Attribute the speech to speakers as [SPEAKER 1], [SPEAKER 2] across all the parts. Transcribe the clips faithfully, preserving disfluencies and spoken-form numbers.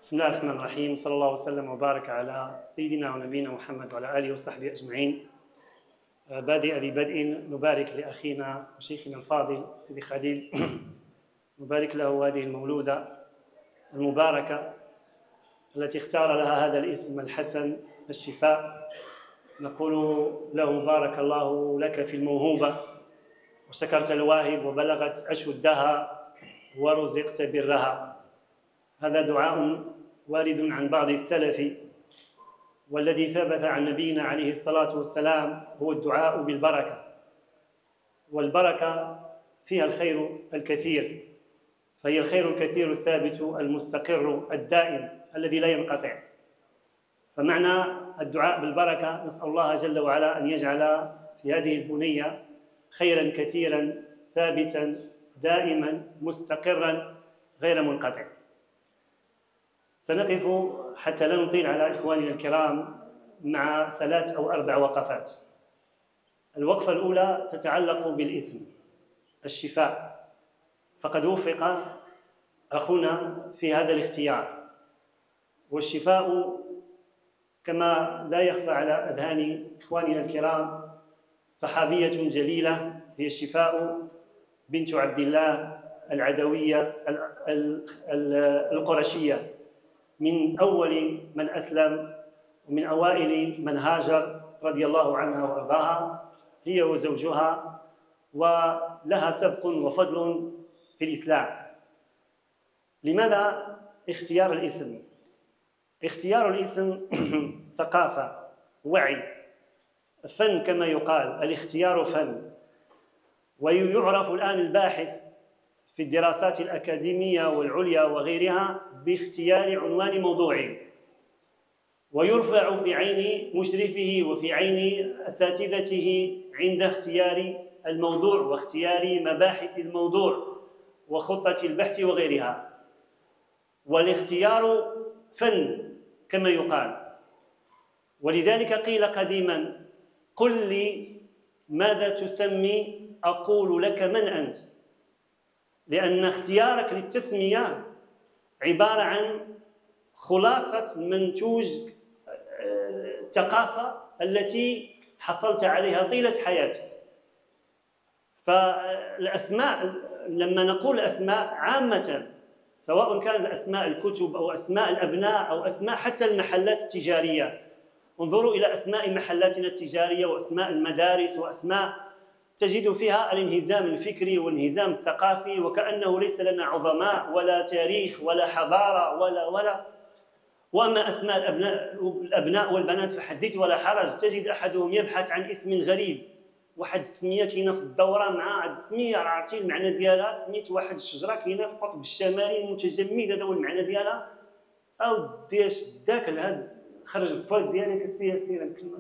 [SPEAKER 1] بسم الله الرحمن الرحيم، صلى الله وسلم وبارك على سيدنا ونبينا محمد وعلى آله وصحبه أجمعين. بادئ ذي بدء نبارك لأخينا وشيخنا الفاضل سيدي خليل، نبارك له هذه المولودة المباركة التي اختار لها هذا الاسم الحسن الشفاء. نقول له بارك الله لك في الموهوبة وشكرت الواهب وبلغت أشدها ورزقت برها. هذا دعاء وارد عن بعض السلف، والذي ثبت عن نبينا عليه الصلاة والسلام هو الدعاء بالبركة، والبركة فيها الخير الكثير، فهي الخير الكثير الثابت المستقر الدائم الذي لا ينقطع. فمعنى الدعاء بالبركة نسأل الله جل وعلا أن يجعل في هذه البنية خيرا كثيرا ثابتا دائما مستقرا غير منقطع. سنقف حتى لا نطيل على إخواننا الكرام مع ثلاث أو أربع وقفات. الوقفة الأولى تتعلق بالاسم الشفاء، فقد وفق أخونا في هذا الاختيار، والشفاء كما لا يخفى على أذهان إخواننا الكرام صحابية جليلة هي الشفاء بنت عبد الله العدوية القرشية، من أول من أسلم ومن أوائل من هاجر رضي الله عنها وأرضاها، هي وزوجها، ولها سبق وفضل في الإسلام. لماذا اختيار الاسم؟ اختيار الاسم ثقافة، وعي، فن كما يقال، الاختيار فن. ويعرف الآن الباحث في الدراسات الأكاديمية والعليا وغيرها باختيار عنوان موضوعي، ويرفع في عين مشرفه وفي عين أساتذته عند اختيار الموضوع واختيار مباحث الموضوع وخطة البحث وغيرها. والاختيار فن كما يقال، ولذلك قيل قديما: قل لي ماذا تسمي أقول لك من أنت، لأن اختيارك للتسمية عبارة عن خلاصة منتوج الثقافة التي حصلت عليها طيلة حياتك. فالأسماء لما نقول أسماء عامة، سواء كان الأسماء الكتب أو أسماء الأبناء أو أسماء حتى المحلات التجارية، انظروا إلى أسماء محلاتنا التجارية وأسماء المدارس وأسماء تجد فيها الانهزام الفكري والانهزام الثقافي، وكأنه ليس لنا عظماء ولا تاريخ ولا حضارة ولا ولا وأما أسماء الأبناء, الأبناء والبنات فحدث ولا حرج. تجد أحدهم يبحث عن اسم غريب، واحد السمية كاينة في الدورة مع هذه السمية عرفتي المعنى ديالها، سميت واحد الشجرة كاينة في القطب الشمالي المتجمد، هذا هو المعنى ديالها. أو دياش داك لهاد خرج الفرد ديالك السياسي الكلمة.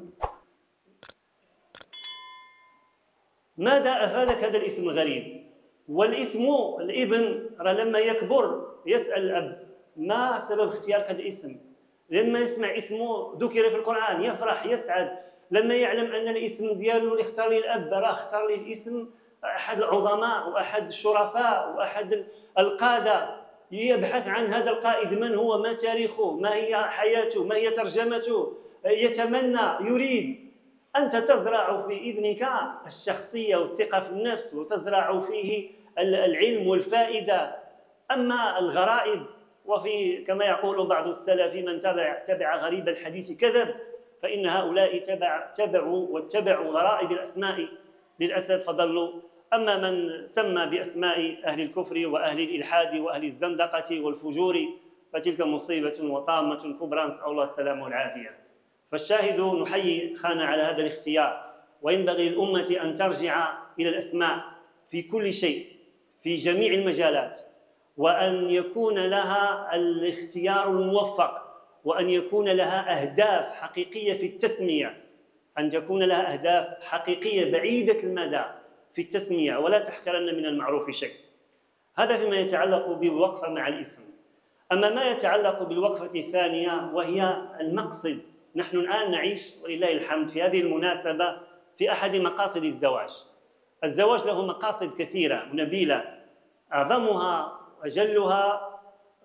[SPEAKER 1] ماذا أفادك هذا الاسم الغريب؟ والاسم الابن راه لما يكبر يسأل الأب: ما سبب اختيارك هذا الاسم؟ لما يسمع اسمه ذكر في القرآن يفرح يسعد، لما يعلم أن الاسم ديالو اللي اختار لي الأب راه اختار لي الاسم أحد العظماء وأحد الشرفاء وأحد القادة، يبحث عن هذا القائد، من هو، ما تاريخه، ما هي حياته، ما هي ترجمته، يتمنى، يريد. أنت تزرع في ابنك الشخصية والثقة في النفس، وتزرع فيه العلم والفائدة. أما الغرائب، وفي كما يقول بعض السلف: من تبع, تبع غريب الحديث كذب، فإن هؤلاء تبع تبعوا واتبعوا غرائب الأسماء للأسف فضلوا. أما من سمى بأسماء أهل الكفر وأهل الإلحاد وأهل الزندقة والفجور فتلك مصيبة وطامة كبرى، نسأل الله السلامة والعافية. فالشاهد نحيي خان على هذا الاختيار، وينبغي للأمة أن ترجع إلى الأسماء في كل شيء في جميع المجالات، وأن يكون لها الاختيار الموفق، وأن يكون لها أهداف حقيقية في التسمية، أن تكون لها أهداف حقيقية بعيدة المدى في التسمية، ولا تحقرن من المعروف شيء. هذا فيما يتعلق بالوقفة مع الاسم. أما ما يتعلق بالوقفة الثانية وهي المقصد، نحن الآن نعيش ولله الحمد في هذه المناسبة في أحد مقاصد الزواج. الزواج له مقاصد كثيرة نبيلة، أعظمها وأجلها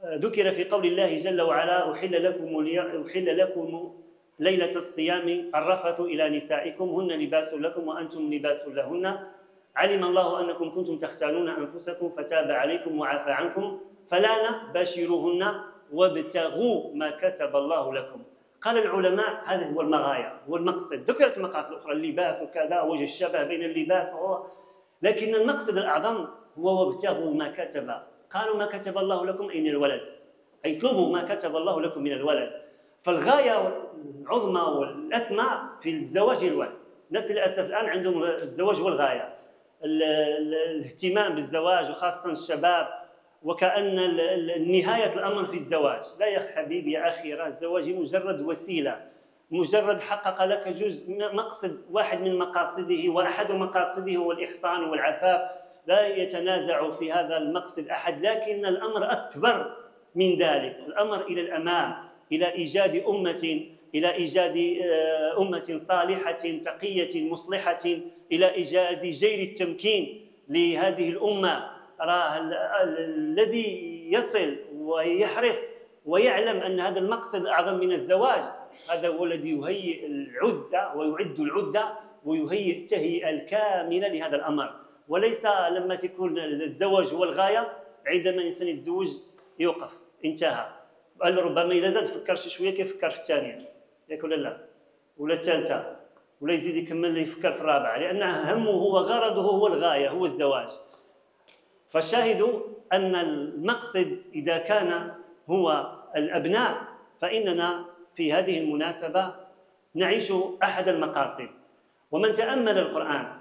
[SPEAKER 1] ذكر في قول الله جل وعلا: أحل لكم أحل لكم ليلة الصيام الرفث إلى نسائكم هن لباس لكم وأنتم لباس لهن علم الله أنكم كنتم تختانون أنفسكم فتاب عليكم وعفى عنكم فالآن باشروهن وابتغوا ما كتب الله لكم. قال العلماء هذا هو المغاية، هو المقصد. ذكرت مقاصد أخرى، اللباس وكذا، وجه الشبه بين اللباس وهو، لكن المقصد الأعظم هو وابتغوا ما كتب. قالوا ما كتب الله لكم أي من الولد، أي اطلبوا ما كتب الله لكم من الولد. فالغاية العظمى والأسمى في الزواج هي الولد. الناس للأسف الآن عندهم الزواج هو الغاية، الاهتمام بالزواج وخاصة الشباب، وكأن نهاية الأمر في الزواج. لا يا حبيبي يا أخي، راه الزواج مجرد وسيلة، مجرد حقق لك جزء مقصد واحد من مقاصده، وأحد مقاصده هو الإحصان والعفاف، لا يتنازع في هذا المقصد أحد، لكن الأمر أكبر من ذلك. الأمر إلى الأمام، إلى إيجاد أمة، إلى إيجاد أمة صالحة تقية مصلحة، إلى إيجاد جير التمكين لهذه الأمة. راه الذي يصل ويحرص ويعلم أن هذا المقصد أعظم من الزواج، هذا هو الذي يهيئ العدة ويعد العدة ويهيئ التهيئة الكاملة لهذا الأمر، وليس لما تكون الزواج هو الغاية عندما الإنسان يتزوج يوقف انتهى. بل ربما إذا زاد فكر شي شوية كيفكر في الثانية، ياك ولا لا؟ ولا الثالثة، ولا يزيد يكمل يفكر في الرابعة، لأن همه وغرضه هو الغاية، هو الزواج. فالشاهد أن المقصد إذا كان هو الأبناء، فإننا في هذه المناسبة نعيش أحد المقاصد. ومن تأمل القرآن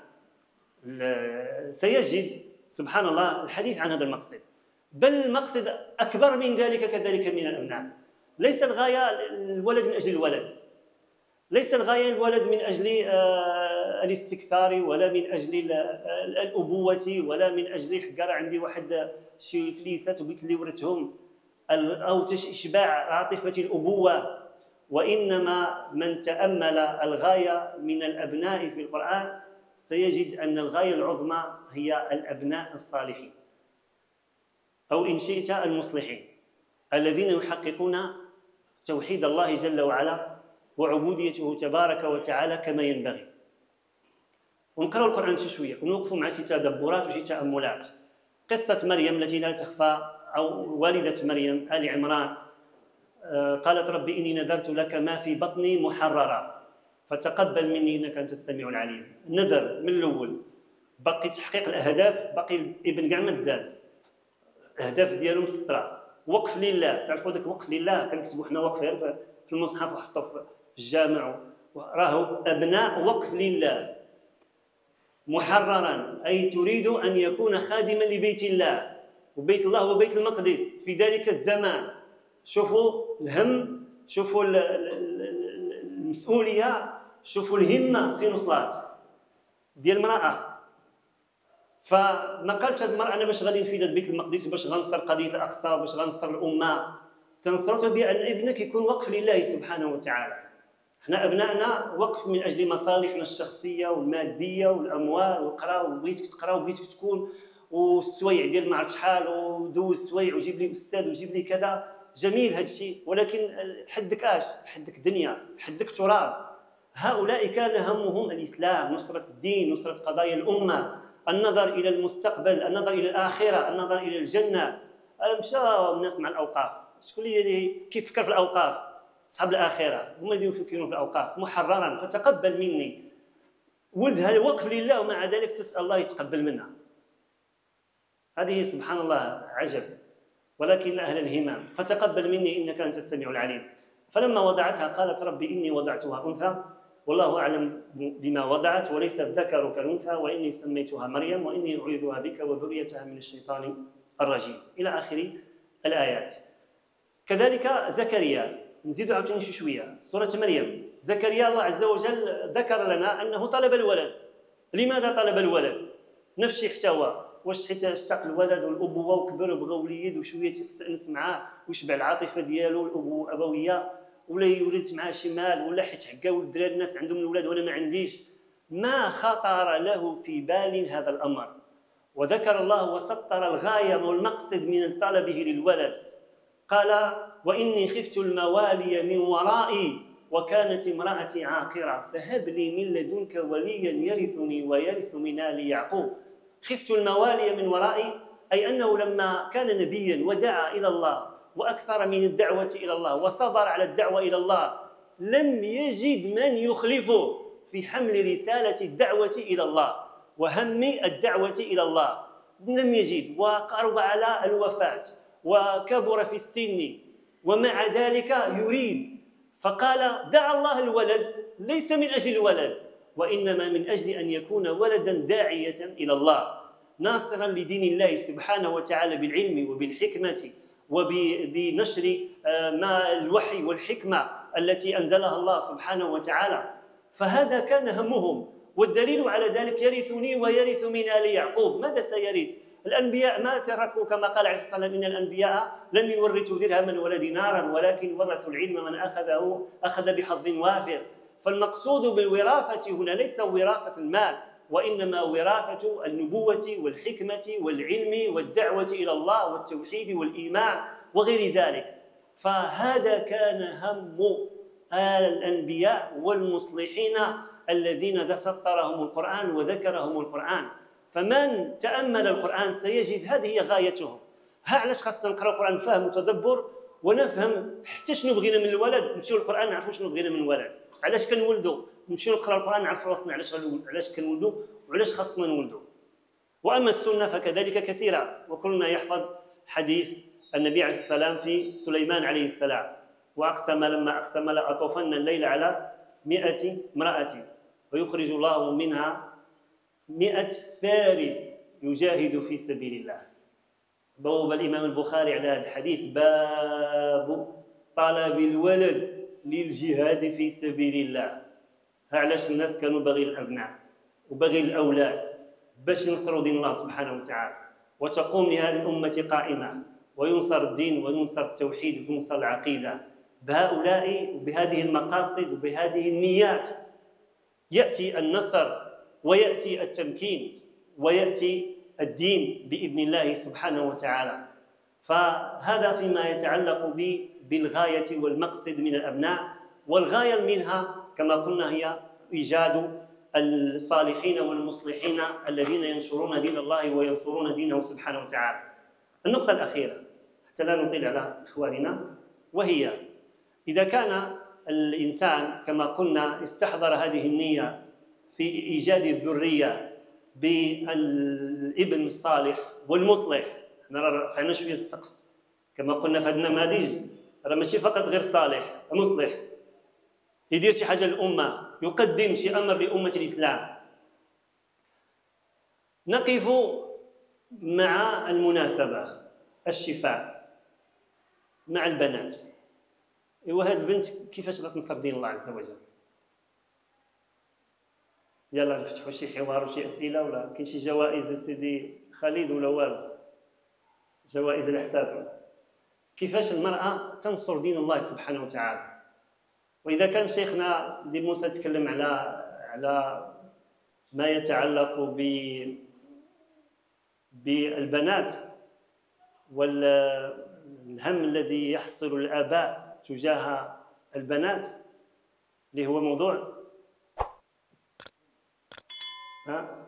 [SPEAKER 1] سيجد سبحان الله الحديث عن هذا المقصد، بل المقصد أكبر من ذلك كذلك من الأبناء. ليس الغاية الولد من أجل الولد، ليس الغاية الولد من أجل الاستكثار، ولا من أجل الأبوة، ولا من أجل حقر عندي واحد شي فليسات وبيت اللي ورثهم، أو إشباع عاطفة الأبوة. وإنما من تأمل الغاية من الأبناء في القرآن سيجد أن الغاية العظمى هي الأبناء الصالحين، أو إن شئت المصلحين، الذين يحققون توحيد الله جل وعلا وعبوديته تبارك وتعالى كما ينبغي. ونقرأ القرآن شي شوية ونوقفوا مع شي تدبرات وشي تأملات. قصة مريم التي لا تخفى، أو والدة مريم آل عمران، قالت: ربي إني نذرت لك ما في بطني محررا فتقبل مني إنك أنت السميع العليم. نذر من الأول، باقي تحقيق الأهداف، باقي الابن كاع ما تزاد، الأهداف ديالو مسطرة. وقف لله، تعرفوا ذاك وقف لله كنكتبوا حنا وقف في المصحف وحطوه في الجامع، راهو أبناء وقف لله محررا، أي تريد أن يكون خادما لبيت الله، وبيت الله هو بيت المقدس في ذلك الزمان. شوفوا الهم، شوفوا المسؤولية، شوفوا الهمة في نصلات ديال المرأة. فما قالتش هذه المرأة أنا باش غادي نفيد بيت المقدس وباش غنصر قضية الأقصى وباش غنصر الأمة، تنصرت بأن ابنك يكون وقف لله سبحانه وتعالى. حنا أبنائنا وقف من أجل مصالحنا الشخصية والمادية والأموال، وقرا وبغيتك تقرا وبغيتك تكون، والسويع ديال ما عرفت شحال، ودوز السويع وجيب لي أستاذ وجيب لي كذا. جميل هذا الشيء، ولكن حدك اش؟ حدك دنيا، حدك تراب. هؤلاء كان همهم الإسلام، نصرة الدين، نصرة قضايا الأمة، النظر إلى المستقبل، النظر إلى الآخرة، النظر إلى الجنة. مشاو الناس مع الأوقاف، شكون اللي كيفكر في الأوقاف؟ أصحاب الآخرة هما اللي يفكرون في الأوقاف. محررا فتقبل مني. ولدها الوقف لله ومع ذلك تسأل الله يتقبل منها. هذه سبحان الله عجب. ولكن أهل الهمام فتقبل مني إنك أنت السميع العليم. فلما وضعتها قالت: ربي إني وضعتها أنثى والله أعلم بما وضعت وليس الذكر كالأنثى وإني سميتها مريم وإني أعيذها بك وذريتها من الشيطان الرجيم، إلى آخر الآيات. كذلك زكريا، نزيد عاوتاني شي شوية، سورة مريم. زكريا الله عز وجل ذكر لنا أنه طلب الولد. لماذا طلب الولد؟ نفس الشيء حتى هو، واش حيت اشتاق الولد والابوه وكبر وبغى وليد وشويه تستانس معاه ويشبع العاطفه ديالو الابوه الابويه، ولا يولد معاه شي مال، ولا حيت حكاو الدراري الناس عندهم الولاد وانا ما عنديش. ما خطر له في بال هذا الامر. وذكر الله وسطر الغايه والمقصد من طلبه للولد، قال: وإني خفت الموالي من ورائي وكانت امرأتي عاقرة فهب لي من لدنك وليا يرثني ويرث من آل يعقوب. خفت الموالي من ورائي أي أنه لما كان نبيا ودعا إلى الله وأكثر من الدعوة إلى الله وصبر على الدعوة إلى الله لم يجد من يخلفه في حمل رسالة الدعوة إلى الله وهم الدعوة إلى الله، لم يجد، وقرب على الوفاة وكبر في السن ومع ذلك يريد، فقال: دعا الله الولد ليس من أجل الولد وإنما من أجل أن يكون ولدا داعية إلى الله ناصرا لدين الله سبحانه وتعالى بالعلم وبالحكمة وبنشر ما الوحي والحكمة التي أنزلها الله سبحانه وتعالى. فهذا كان همهم، والدليل على ذلك: يرثني ويرث من آل يعقوب. ماذا سيرث؟ الأنبياء ما تركوا، كما قال عليه الصلاة والسلام: إن الأنبياء لم يورثوا درهما ولا دينارا ولكن ورثوا العلم من أخذه أخذ بحظ وافر. فالمقصود بالوراثة هنا ليس وراثة المال وإنما وراثة النبوة والحكمة والعلم والدعوة إلى الله والتوحيد والإيمان وغير ذلك. فهذا كان هم الأنبياء والمصلحين الذين سطرهم القرآن وذكرهم القرآن. فمن تأمل القرآن سيجد هذه هي غايتهم. ها علاش خاصنا نقرأ القرآن فهم وتدبر ونفهم حتى شنو بغينا من الولد، نمشيو للقرآن نعرفوا شنو بغينا من الولد، علاش كنولدوا نمشيو نقرأ القرآن نعرفوا راسنا علاش علاش كنولدوا وعلاش خاصنا نولدوا. وأما السنة فكذلك كثيرة، وكلنا يحفظ حديث النبي عليه الصلاة والسلام في سليمان عليه السلام: وأقسم لما أقسم لأطوفن الليل على مئة امرأة ويخرج الله منها مئة فارس يجاهد في سبيل الله. بوب الإمام البخاري على هذا الحديث: باب طلب الولد للجهاد في سبيل الله. ها علاش الناس كانوا باغي الأبناء وباغي الأولاد باش ينصروا دين الله سبحانه وتعالى وتقوم لهذه الأمة قائمة وينصر الدين وينصر التوحيد وينصر العقيدة. بهؤلاء وبهذه المقاصد وبهذه النيات يأتي النصر ويأتي التمكين ويأتي الدين بإذن الله سبحانه وتعالى. فهذا فيما يتعلق بالغاية والمقصد من الأبناء، والغاية منها كما قلنا هي إيجاد الصالحين والمصلحين الذين ينشرون دين الله وينصرون دينه سبحانه وتعالى. النقطة الأخيرة حتى لا نطيل على إخواننا، وهي: إذا كان الإنسان كما قلنا استحضر هذه النية في إيجاد الذرية بالابن الصالح والمصلح، احنا رفعنا شوية السقف كما قلنا في هذا النماذج، راه ماشي فقط غير صالح، مصلح يدير شي حاجة للأمة، يقدم شي أمر لأمة الإسلام. نقف مع المناسبة الشفاء مع البنات. ايوا هاد البنت كيفاش غتنصر دين الله عز وجل؟ يلا نفتحوا شي حوار وشي اسئله، ولا كاين شي جوائز سيدي خالد ولا والو؟ جوائز الحساب. كيفاش المراه تنصر دين الله سبحانه وتعالى؟ واذا كان شيخنا سيدي موسى تكلم على على ما يتعلق ب بالبنات والهم الذي يحصل الآباء تجاه البنات، اللي هو موضوع ها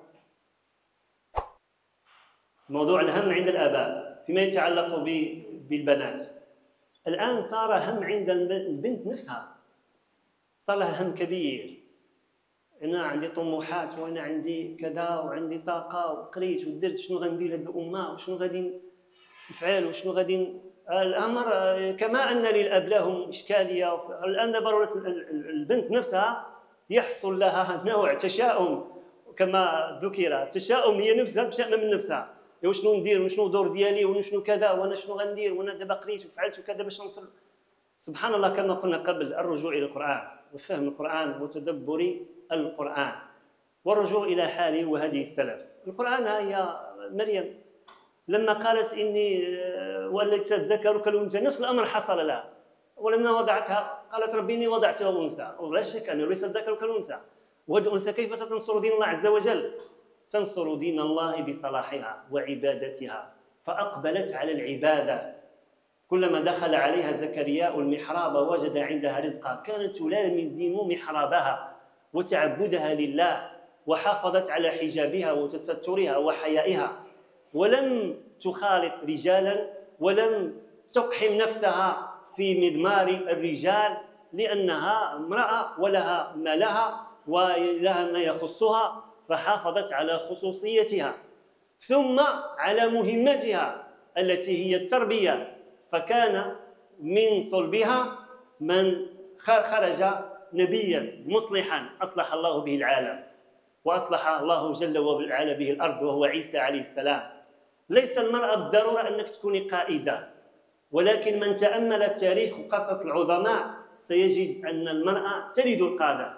[SPEAKER 1] موضوع الهم عند الآباء فيما يتعلق بالبنات. الآن صار هم عند البنت نفسها، صار لها هم كبير. أنا عندي طموحات وأنا عندي كذا وعندي طاقة وقريت ودرت، شنو غندير لهاد الأمة وشنو غادي نفعل وشنو غادي. الأمر كما أن للأب لهم إشكالية، الآن دابا البنت نفسها يحصل لها نوع تشاؤم كما ذكر، تشاؤم هي نفسها بشأن من نفسها، وشنو ندير وشنو الدور ديالي وشنو كذا وانا شنو غندير وانا دابا قريت وفعلت وكذا باش نوصل. سبحان الله، كما قلنا قبل، الرجوع الى القران وفهم القران وتدبر القران والرجوع الى حال وهدي السلف. القران هي مريم لما قالت اني وليس الذكر كالانثى، نفس الامر حصل لها، ولما وضعتها قالت ربي اني وضعتها انثى، ولا شك انه ليس الذكر كالانثى. وهذه الانثى كيف ستنصر دين الله عز وجل؟ تنصر دين الله بصلاحها وعبادتها، فأقبلت على العبادة. كلما دخل عليها زكريا المحراب وجد عندها رزقا، كانت تلازم محرابها وتعبدها لله، وحافظت على حجابها وتسترها وحيائها، ولم تخالط رجالا، ولم تقحم نفسها في مضمار الرجال، لأنها امرأة ولها ما لها ولها ما يخصها، فحافظت على خصوصيتها. ثم على مهمتها التي هي التربية، فكان من صلبها من خرج نبيا مصلحا أصلح الله به العالم، وأصلح الله جل وعلا به الأرض، وهو عيسى عليه السلام. ليس المرأة بالضرورة أنك تكوني قائدة، ولكن من تأمل التاريخ وقصص العظماء سيجد أن المرأة تلد القادة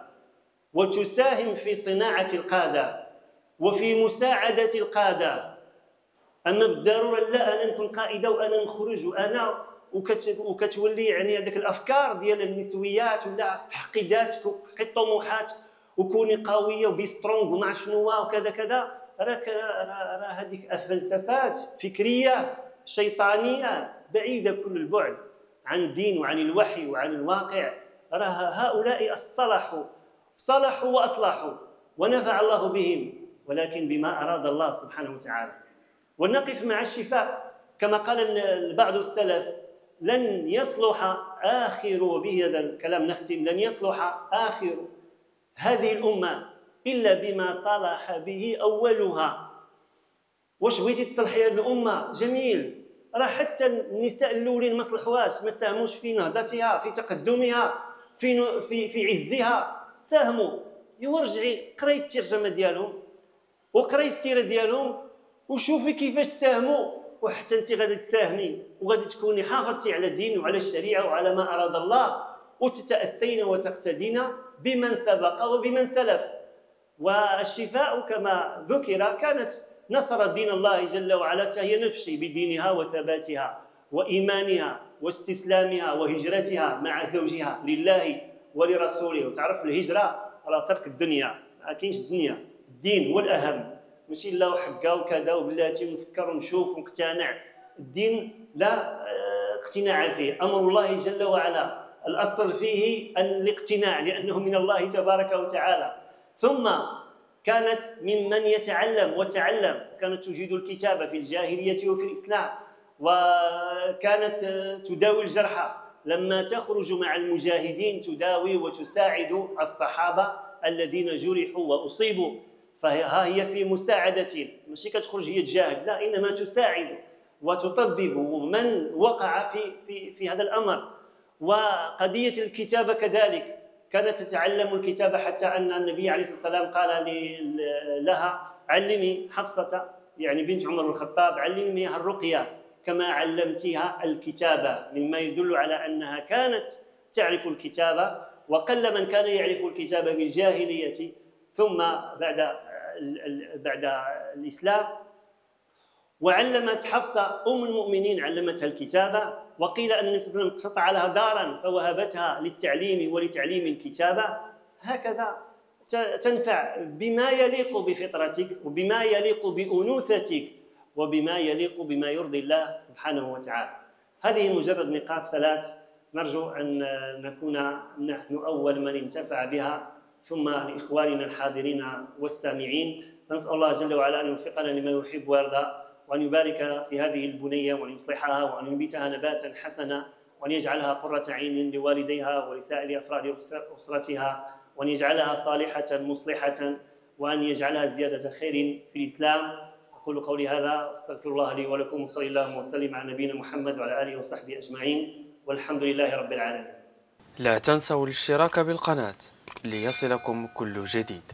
[SPEAKER 1] وتساهم في صناعة القادة وفي مساعدة القادة. أما بالضرورة لا أنا نكون قائدة وأنا نخرج وأنا وكتولي يعني هذيك الأفكار ديال النسويات ولا حقيدات حقي الطموحات وكوني قوية وبيسترونغ ومع شنو وكذا كذا. راك راه هذيك فلسفات فكرية شيطانية بعيدة كل البعد عن الدين وعن الوحي وعن الواقع. راه هؤلاء صلحوا صلحوا وأصلحوا ونفع الله بهم، ولكن بما أراد الله سبحانه وتعالى. ونقف مع الشفاء كما قال بعض السلف: لن يصلح آخر، وبه هذا الكلام نختم، لن يصلح آخر هذه الأمة إلا بما صلح به أولها. واش بغيتي تصلحي هذه الأمة؟ جميل، راه حتى النساء الأولين ما صلحوهاش، ما ساهموش في نهضتها، في تقدمها، في في في عزها، ساهموا. يورجعي قراي الترجمة ديالهم وقراي السيرة ديالهم وشوفي كيفاش ساهموا، وحتى انت غادي تساهمي وغادي تكوني حافظتي على الدين وعلى الشريعة وعلى ما أراد الله، وتتأسين وتقتدين بمن سبق وبمن سلف. والشفاء كما ذكر كانت نصرت دين الله جل وعلا، هي نفسي بدينها وثباتها وإيمانها واستسلامها وهجرتها مع زوجها لله ولرسوله. وتعرف الهجرة على ترك الدنيا، ما كاينش الدنيا، الدين هو الأهم، ماشي لا وحقه وكذا وبلاتي ونفكر ونشوف ونقتنع. الدين لا اقتناع فيه، أمر الله جل وعلا الأصل فيه الاقتناع لأنه من الله تبارك وتعالى. ثم كانت ممن يتعلم وتعلم، كانت تجيد الكتابة في الجاهلية وفي الإسلام، وكانت تداوي الجرحى. لما تخرج مع المجاهدين تداوي وتساعد الصحابة الذين جرحوا وأصيبوا، فها هي في مساعدة، ماشي كتخرج هي تجاهد، لا، إنما تساعد وتطبب من وقع في في في هذا الأمر. وقضية الكتابة كذلك، كانت تتعلم الكتابة حتى أن النبي عليه الصلاة والسلام قال لها: علمي حفصة، يعني بنت عمر بن الخطاب، علميها الرقية كما علمتها الكتابة، مما يدل على أنها كانت تعرف الكتابة. وقل من كان يعرف الكتابة بالجاهلية ثم بعد بعد الإسلام. وعلمت حفصة أم المؤمنين، علمتها الكتابة. وقيل أن النبي صلى الله عليه وسلم اقتطع لها دارا فوهبتها للتعليم ولتعليم الكتابة. هكذا تنفع بما يليق بفطرتك وبما يليق بأنوثتك وبما يليق بما يرضي الله سبحانه وتعالى. هذه مجرد نقاط ثلاث، نرجو أن نكون نحن أول من انتفع بها، ثم لإخواننا الحاضرين والسامعين. نسأل الله جل وعلا أن يوفقنا لما يحب ويرضى، وأن يبارك في هذه البنية وأن يصلحها وأن ينبتها نباتا حسنا، وأن يجعلها قرة عين لوالديها ولسائر أفراد أسرتها، وأن يجعلها صالحة مصلحة، وأن يجعلها زيادة خير في الإسلام. أقول قولي هذا واستغفر الله لي ولكم، وصلى الله وسلم على نبينا محمد وعلى آله وصحبه أجمعين، والحمد لله رب العالمين.
[SPEAKER 2] لا تنسوا الاشتراك بالقناة ليصلكم كل جديد.